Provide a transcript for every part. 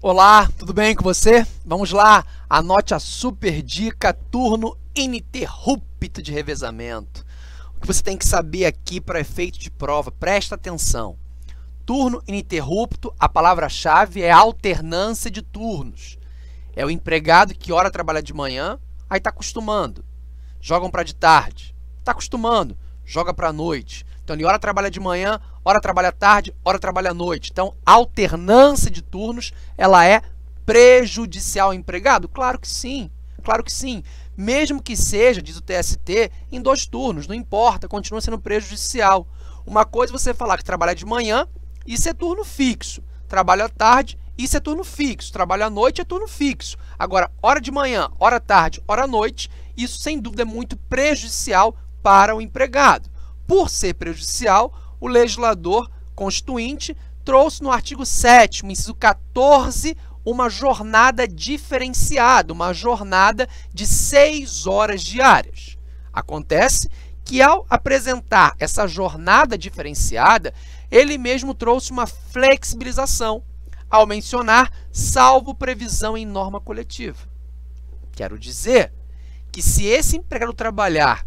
Olá, tudo bem com você? Vamos lá, anote a super dica turno ininterrupto de revezamento. O que você tem que saber aqui para efeito de prova, presta atenção. Turno ininterrupto, a palavra-chave é alternância de turnos. É o empregado que ora trabalha de manhã, aí está acostumando. Jogam para de tarde, está acostumando, joga para a noite. Então, ele ora trabalha de manhã, ora trabalha à tarde, ora trabalha à noite. Então, a alternância de turnos, ela é prejudicial ao empregado? Claro que sim, claro que sim. Mesmo que seja, diz o TST, em 2 turnos, não importa, continua sendo prejudicial. Uma coisa é você falar que trabalha de manhã, isso é turno fixo. Trabalha à tarde, isso é turno fixo. Trabalha à noite, é turno fixo. Agora, hora de manhã, hora à tarde, hora à noite, isso sem dúvida é muito prejudicial para o empregado. Por ser prejudicial, o legislador constituinte trouxe no artigo 7º, inciso 14, uma jornada diferenciada, uma jornada de 6 horas diárias. Acontece que, ao apresentar essa jornada diferenciada, ele mesmo trouxe uma flexibilização, ao mencionar salvo previsão em norma coletiva. Quero dizer que se esse empregado trabalhar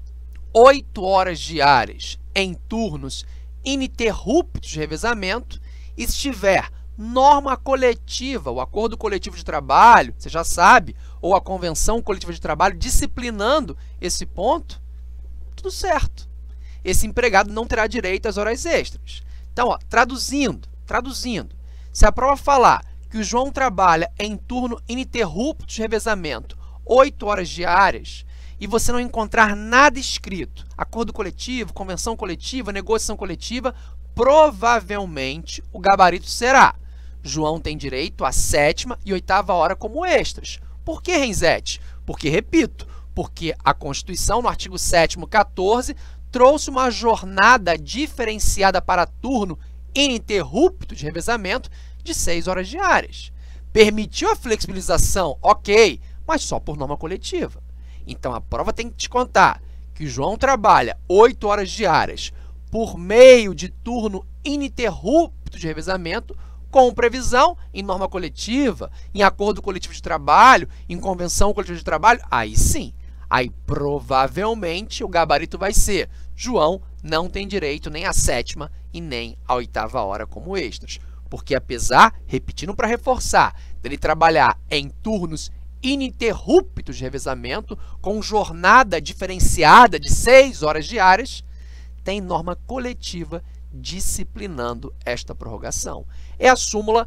8 horas diárias em turnos ininterruptos de revezamento, e se tiver norma coletiva, o acordo coletivo de trabalho, você já sabe, ou a convenção coletiva de trabalho disciplinando esse ponto, tudo certo. Esse empregado não terá direito às horas extras. Então, traduzindo, se a prova falar que o João trabalha em turno ininterrupto de revezamento 8 horas diárias, e você não encontrar nada escrito, acordo coletivo, convenção coletiva, negociação coletiva, provavelmente o gabarito será: João tem direito à 7ª e 8ª hora como extras. Por que, Renzetti? Porque, repito, porque a Constituição, no artigo 7º, 14, trouxe uma jornada diferenciada para turno ininterrupto de revezamento de 6 horas diárias. Permitiu a flexibilização, ok, mas só por norma coletiva. Então, a prova tem que te contar que o João trabalha 8 horas diárias por meio de turno ininterrupto de revezamento, com previsão em norma coletiva, em acordo coletivo de trabalho, em convenção coletiva de trabalho, aí sim. Aí, provavelmente, o gabarito vai ser: João não tem direito nem à 7ª e nem à 8ª hora como extras. Porque, apesar, repetindo para reforçar, dele trabalhar em turnos ininterruptos de revezamento, com jornada diferenciada de 6 horas diárias, tem norma coletiva disciplinando esta prorrogação. É a súmula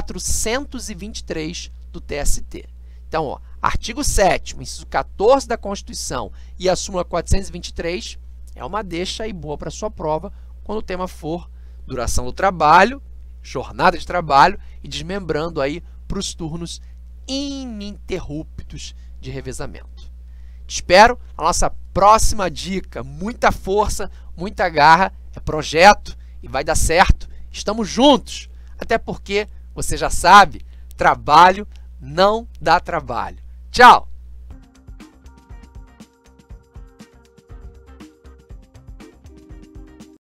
423 do TST. Então, ó, artigo 7º, inciso 14 da Constituição e a súmula 423 é uma deixa aí boa para sua prova quando o tema for duração do trabalho, jornada de trabalho e desmembrando aí para os turnos ininterruptos de revezamento. Te espero na nossa próxima dica. Muita força, muita garra, é projeto e vai dar certo. Estamos juntos, até porque, você já sabe, trabalho não dá trabalho. Tchau!